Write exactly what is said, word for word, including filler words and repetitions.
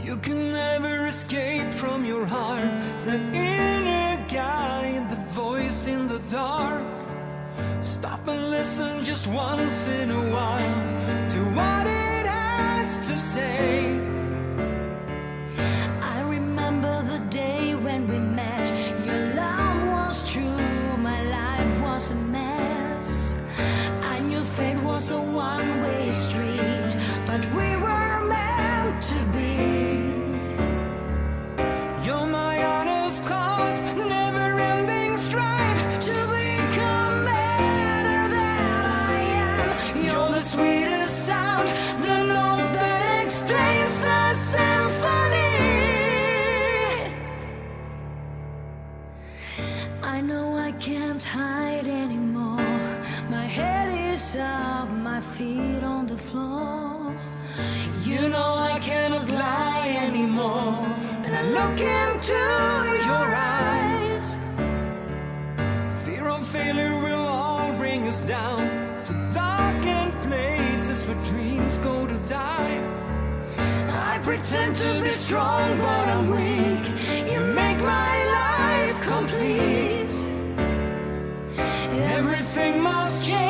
You can never escape from your heart, that inner guide, the voice in the dark. Stop and listen just once in a while to what it has to say. I remember the day when we met. Your love was true, my life was a mess. I knew fate was a one-way street, but we were meant to be. You're my honest cause, never-ending strive to become better than I am. You're the sweetest sound, the note that explains the symphony. I know I can't hide anymore. My head is up, my feet on the floor. You know I cannot lie anymore, and I look into your eyes. Fear of failure will all bring us down to darkened places where dreams go to die. I pretend to be strong, but I'm weak. You make my life complete. Everything must change.